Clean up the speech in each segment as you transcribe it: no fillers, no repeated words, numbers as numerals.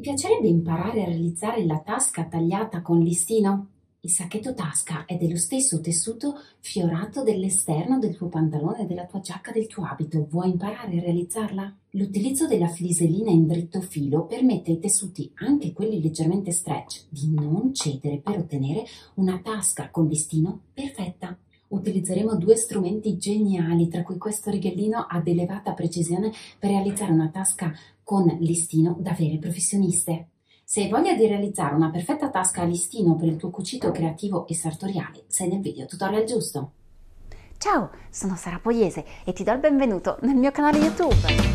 piacerebbe imparare a realizzare la tasca tagliata con listino? Il sacchetto tasca è dello stesso tessuto fiorato dell'esterno del tuo pantalone, della tua giacca, del tuo abito. Vuoi imparare a realizzarla? L'utilizzo della fliselina in dritto filo permette ai tessuti, anche quelli leggermente stretch, di non cedere per ottenere una tasca con listino perfetta. Utilizzeremo due strumenti geniali, tra cui questo rigellino ad elevata precisione per realizzare una tasca con listino da vere professioniste. Se hai voglia di realizzare una perfetta tasca a listino per il tuo cucito creativo e sartoriale, sei nel video tutorial giusto. Ciao, sono Sara Poiese e ti do il benvenuto nel mio canale YouTube.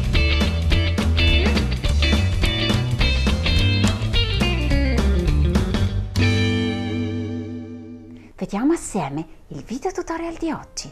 Vediamo assieme il video tutorial di oggi.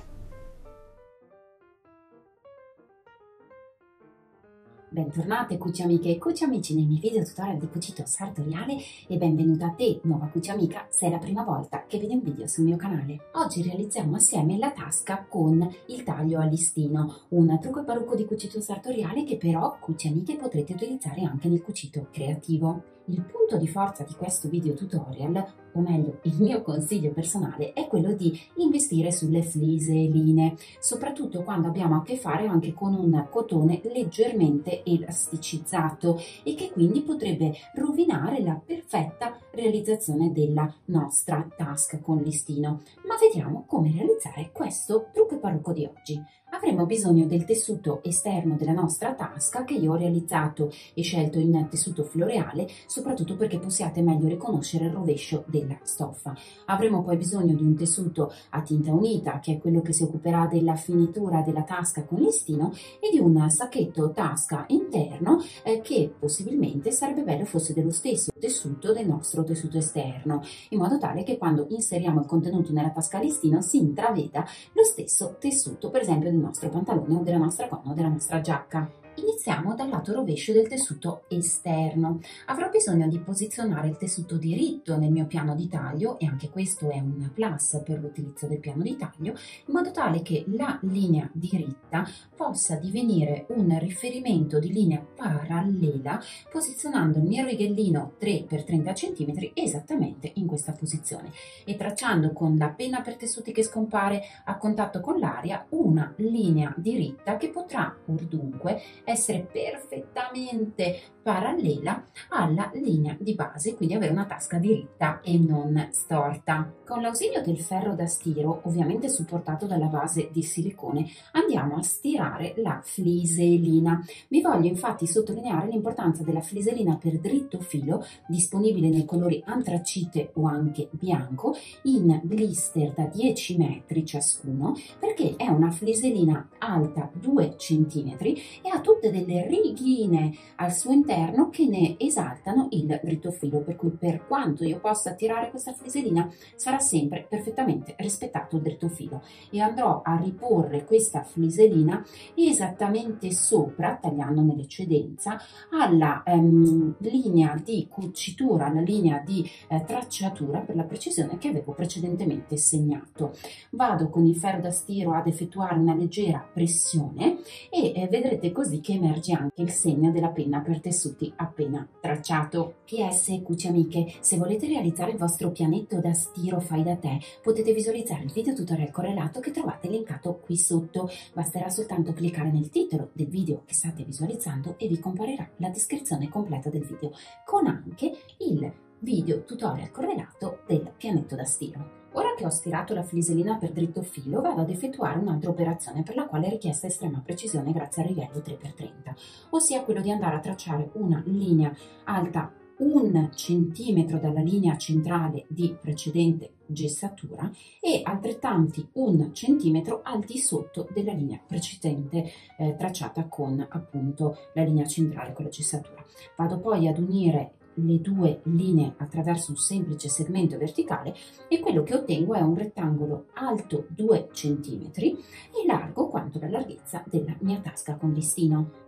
Bentornate cuci amiche e cuci amici nei miei video tutorial di cucito sartoriale e benvenuta a te, nuova cuci amica, se è la prima volta che vedi un video sul mio canale. Oggi realizziamo assieme la tasca con il taglio a listino, un trucco e parrucco di cucito sartoriale che però, cuci amiche, potrete utilizzare anche nel cucito creativo. Il punto di forza di questo video tutorial, o meglio il mio consiglio personale, è quello di investire sulle fliseline, soprattutto quando abbiamo a che fare anche con un cotone leggermente elasticizzato e che quindi potrebbe rovinare la perfetta realizzazione della nostra tasca con listino. Ma vediamo come realizzare questo trucco e parrucco di oggi. Avremo bisogno del tessuto esterno della nostra tasca che io ho realizzato e scelto in tessuto floreale, soprattutto perché possiate meglio riconoscere il rovescio della stoffa. Avremo poi bisogno di un tessuto a tinta unita, che è quello che si occuperà della finitura della tasca con listino, e di un sacchetto tasca interno che possibilmente sarebbe bello fosse dello stesso tessuto del nostro tessuto esterno, in modo tale che quando inseriamo il contenuto nella tasca a listino si intraveda lo stesso tessuto, per esempio del nostro pantalone o della nostra gonna o della nostra giacca. Iniziamo dal lato rovescio del tessuto esterno. Avrò bisogno di posizionare il tessuto diritto nel mio piano di taglio, e anche questo è un plus per l'utilizzo del piano di taglio, in modo tale che la linea diritta possa divenire un riferimento di linea parallela, posizionando il mio righellino 3x30 cm esattamente in questa posizione e tracciando con la penna per tessuti che scompare a contatto con l'aria una linea diritta che potrà pur dunque essere perfettamente parallela alla linea di base, quindi avere una tasca diritta e non storta. Con l'ausilio del ferro da stiro, ovviamente supportato dalla base di silicone, andiamo a stirare la fliselina. Vi voglio infatti sottolineare l'importanza della fliselina per dritto filo, disponibile nei colori antracite o anche bianco, in blister da 10 metri ciascuno, perché è una fliselina alta 2 cm e ha tutte delle righine al suo interno che ne esaltano il dritto filo, per cui per quanto io possa tirare questa fliselina sarà sempre perfettamente rispettato il dritto filo, e andrò a riporre questa fliselina esattamente sopra, tagliando nell'eccedenza, alla linea di cucitura, alla linea di tracciatura per la precisione che avevo precedentemente segnato. Vado con il ferro da stiro ad effettuare una leggera pressione e vedrete così che emerge anche il segno della penna per tessuti appena tracciato. PS, cuci amiche, se volete realizzare il vostro pianetto da stiro fai da te, potete visualizzare il video tutorial correlato che trovate linkato qui sotto. Basterà soltanto cliccare nel titolo del video che state visualizzando e vi comparirà la descrizione completa del video, con anche il video tutorial correlato del pianetto da stiro. Ora che ho stirato la fliselina per dritto filo, vado ad effettuare un'altra operazione per la quale è richiesta estrema precisione grazie al righello 3x30, ossia quello di andare a tracciare una linea alta 1 centimetro dalla linea centrale di precedente gessatura e altrettanti 1 centimetro al di sotto della linea precedente tracciata con appunto la linea centrale con la gessatura. Vado poi ad unire le due linee attraverso un semplice segmento verticale e quello che ottengo è un rettangolo alto 2 cm e largo quanto la larghezza della mia tasca con listino.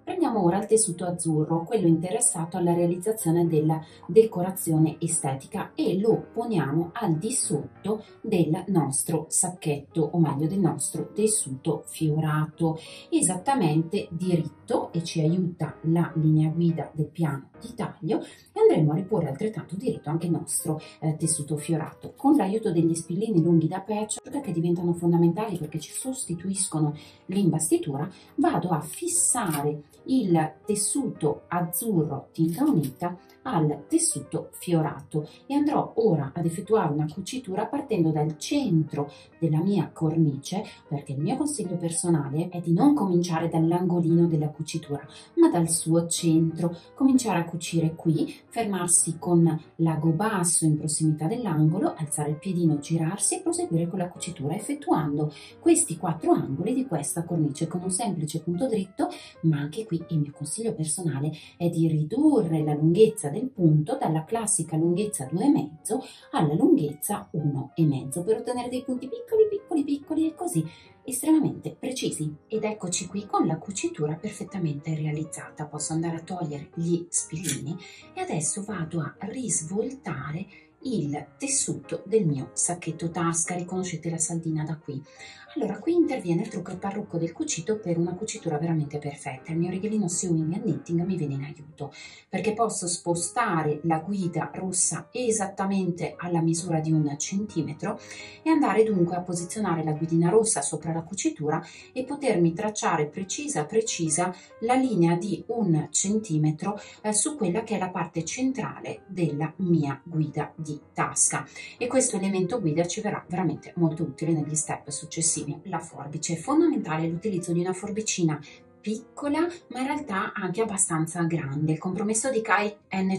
Prendiamo ora il tessuto azzurro, quello interessato alla realizzazione della decorazione estetica, e lo poniamo al di sotto del nostro sacchetto, o meglio del nostro tessuto fiorato, esattamente diritto, e ci aiuta la linea guida del piano di taglio, e andremo a riporre altrettanto diritto anche il nostro tessuto fiorato. Con l'aiuto degli spillini lunghi da patchwork, che diventano fondamentali perché ci sostituiscono l'imbastitura, vado a fissare il tessuto azzurro tinta unita al tessuto fiorato, e andrò ora ad effettuare una cucitura partendo dal centro della mia cornice, perché il mio consiglio personale è di non cominciare dall'angolino della cucitura, ma dal suo centro. Cominciare a cucire qui, fermarsi con l'ago basso in prossimità dell'angolo, alzare il piedino, girarsi e proseguire con la cucitura, effettuando questi 4 angoli di questa cornice con un semplice punto dritto. Ma anche qui il mio consiglio personale è di ridurre la lunghezza del punto dalla classica lunghezza 2,5 alla lunghezza 1,5, per ottenere dei punti piccoli e così estremamente precisi. Ed eccoci qui con la cucitura perfettamente realizzata. Posso andare a togliere gli spillini e adesso vado a risvoltare il tessuto del mio sacchetto tasca. Riconoscete la saldina da qui? Allora, qui interviene il trucco e parrucco del cucito per una cucitura veramente perfetta. Il mio righelino Sewing and Knitting mi viene in aiuto, perché posso spostare la guida rossa esattamente alla misura di 1 centimetro e andare dunque a posizionare la guidina rossa sopra la cucitura e potermi tracciare precisa la linea di 1 centimetro su quella che è la parte centrale della mia guida di tasca. E questo elemento guida ci verrà veramente molto utile negli step successivi. La forbice. È fondamentale l'utilizzo di una forbicina piccola, ma in realtà anche abbastanza grande. Il compromesso di Kai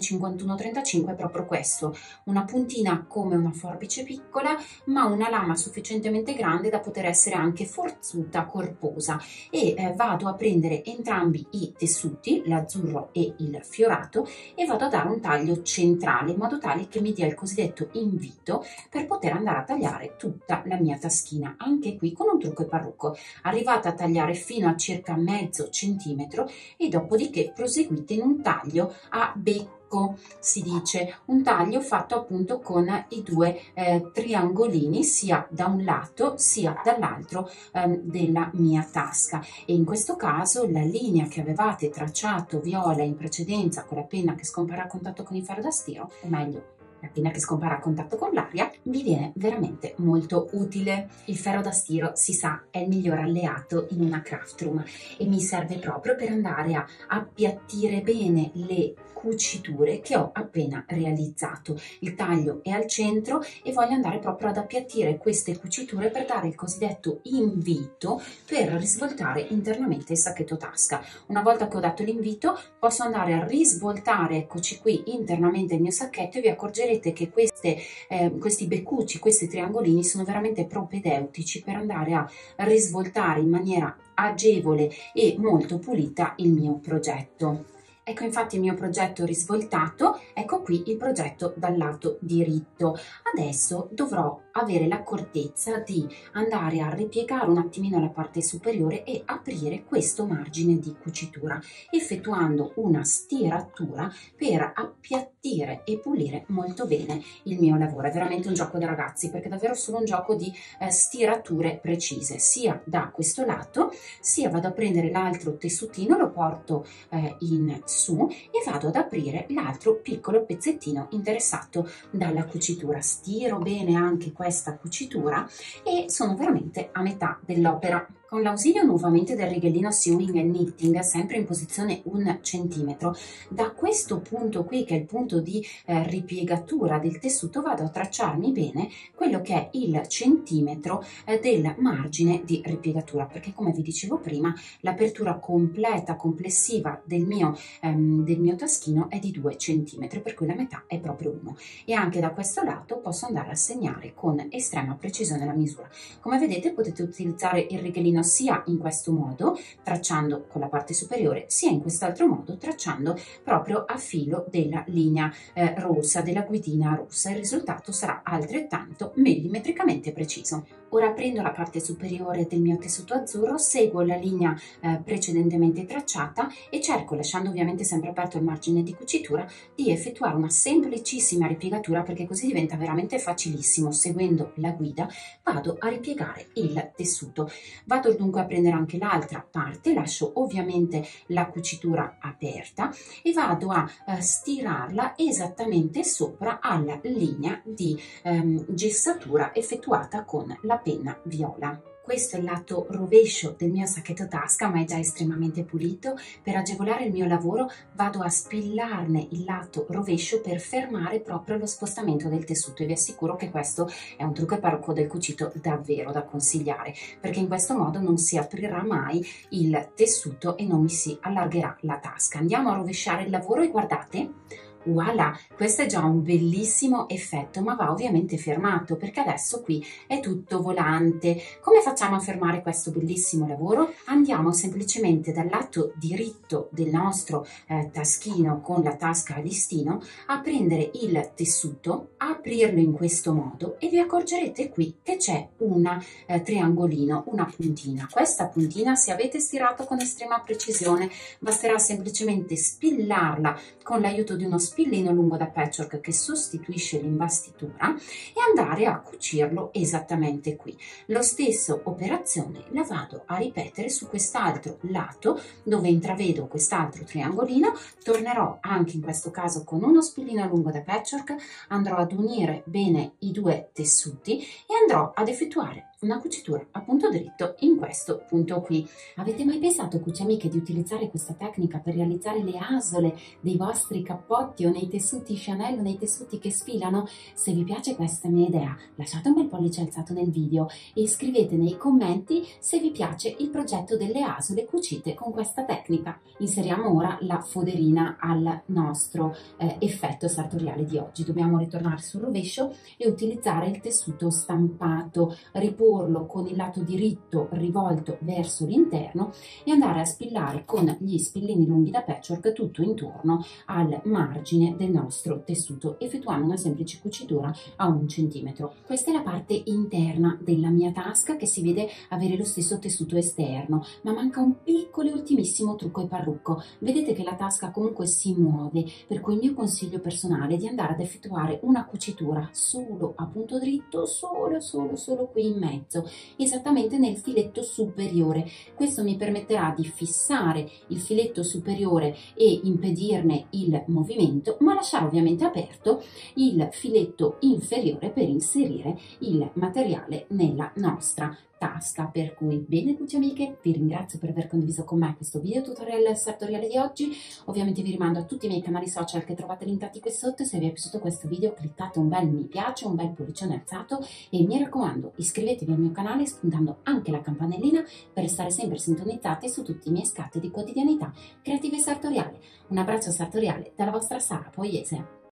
N5135 è proprio questo: una puntina come una forbice piccola, ma una lama sufficientemente grande da poter essere anche forzuta, corposa. E vado a prendere entrambi i tessuti, l'azzurro e il fiorato, e vado a dare un taglio centrale in modo tale che mi dia il cosiddetto invito per poter andare a tagliare tutta la mia taschina, anche qui con un trucco e parrucco. Arrivate a tagliare fino a circa mezzo centimetro e dopodiché proseguite in un taglio a becco, si dice, un taglio fatto appunto con i 2 triangolini sia da un lato sia dall'altro della mia tasca. E in questo caso la linea che avevate tracciato viola in precedenza con la penna che scompare a contatto con il ferro da stiro, o meglio la penna che scompare a contatto con l'aria, vi viene veramente molto utile. Il ferro da stiro, si sa, è il miglior alleato in una craft room e mi serve proprio per andare a appiattire bene le cuciture che ho appena realizzato. Il taglio è al centro e voglio andare proprio ad appiattire queste cuciture per dare il cosiddetto invito per risvoltare internamente il sacchetto tasca. Una volta che ho dato l'invito posso andare a risvoltare, eccoci qui, internamente il mio sacchetto, e vi accorgerete che questi beccucci, questi triangolini sono veramente propedeutici per andare a risvoltare in maniera agevole e molto pulita il mio progetto. Ecco infatti il mio progetto risvoltato, ecco qui il progetto dal lato diritto. Adesso dovrò avere l'accortezza di andare a ripiegare un attimino la parte superiore e aprire questo margine di cucitura, effettuando una stiratura per appiattire e pulire molto bene il mio lavoro. È veramente un gioco da ragazzi, perché è davvero solo un gioco di stirature precise, sia da questo lato, sia vado a prendere l'altro tessutino, lo porto in su e vado ad aprire l'altro piccolo pezzettino interessato dalla cucitura. Stiro bene anche questa cucitura e sono veramente a metà dell'opera. Con l'ausilio nuovamente del righelino Sewing and Knitting, sempre in posizione 1 centimetro, da questo punto qui, che è il punto di ripiegatura del tessuto, vado a tracciarmi bene quello che è il centimetro del margine di ripiegatura, perché come vi dicevo prima l'apertura completa, complessiva del mio taschino è di 2 centimetri, per cui la metà è proprio 1. E anche da questo lato posso andare a segnare con estrema precisione la misura. Come vedete potete utilizzare il righelino triangolino sia in questo modo, tracciando con la parte superiore, sia in quest'altro modo, tracciando proprio a filo della linea rossa, della guidina rossa. Il risultato sarà altrettanto millimetricamente preciso. Ora prendo la parte superiore del mio tessuto azzurro, seguo la linea precedentemente tracciata e cerco, lasciando ovviamente sempre aperto il margine di cucitura, di effettuare una semplicissima ripiegatura, perché così diventa veramente facilissimo. Seguendo la guida vado a ripiegare il tessuto. Vado dunque a prendere anche l'altra parte, lascio ovviamente la cucitura aperta e vado a stirarla esattamente sopra alla linea di gessatura effettuata con la penna viola. Questo è il lato rovescio del mio sacchetto tasca, ma è già estremamente pulito. Per agevolare il mio lavoro vado a spillarne il lato rovescio per fermare proprio lo spostamento del tessuto, e vi assicuro che questo è un trucco e parrucco del cucito davvero da consigliare, perché in questo modo non si aprirà mai il tessuto e non mi si allargherà la tasca. Andiamo a rovesciare il lavoro e guardate, voilà, questo è già un bellissimo effetto, ma va ovviamente fermato, perché adesso qui è tutto volante. Come facciamo a fermare questo bellissimo lavoro? Andiamo semplicemente dal lato diritto del nostro taschino con la tasca a listino a prendere il tessuto, aprirlo in questo modo e vi accorgerete qui che c'è un triangolino, una puntina. Questa puntina, se avete stirato con estrema precisione, basterà semplicemente spillarla con l'aiuto di uno spillino lungo da patchwork che sostituisce l'imbastitura e andare a cucirlo esattamente qui. Lo stesso operazione la vado a ripetere su quest'altro lato dove intravedo quest'altro triangolino. Tornerò anche in questo caso con uno spillino lungo da patchwork, andrò ad unire bene i due tessuti e andrò ad effettuare una cucitura a punto dritto in questo punto qui. Avete mai pensato, cuci amiche, di utilizzare questa tecnica per realizzare le asole dei vostri cappotti o nei tessuti Chanel o nei tessuti che sfilano? Se vi piace questa mia idea, lasciate un bel pollice alzato nel video e scrivete nei commenti se vi piace il progetto delle asole cucite con questa tecnica. Inseriamo ora la foderina al nostro effetto sartoriale di oggi. Dobbiamo ritornare sul rovescio e utilizzare il tessuto stampato, riporlo con il lato diritto rivolto verso l'interno e andare a spillare con gli spillini lunghi da patchwork tutto intorno al margine del nostro tessuto, effettuando una semplice cucitura a 1 centimetro. Questa è la parte interna della mia tasca, che si vede avere lo stesso tessuto esterno, ma manca un piccolo e ultimissimo trucco e parrucco. Vedete che la tasca comunque si muove, per cui il mio consiglio personale è di andare ad effettuare una cucitura solo a punto dritto, solo qui in mezzo, esattamente nel filetto superiore. Questo mi permetterà di fissare il filetto superiore e impedirne il movimento, ma lasciare ovviamente aperto il filetto inferiore per inserire il materiale nella nostra tasca. Per cui bene, cuci amiche, vi ringrazio per aver condiviso con me questo video tutorial sartoriale di oggi. Ovviamente vi rimando a tutti i miei canali social che trovate linkati qui sotto. Se vi è piaciuto questo video cliccate un bel mi piace, un bel pollicione alzato e mi raccomando iscrivetevi al mio canale spuntando anche la campanellina per restare sempre sintonizzati su tutti i miei scatti di quotidianità creativa e sartoriale. Un abbraccio sartoriale dalla vostra Sara Poiese.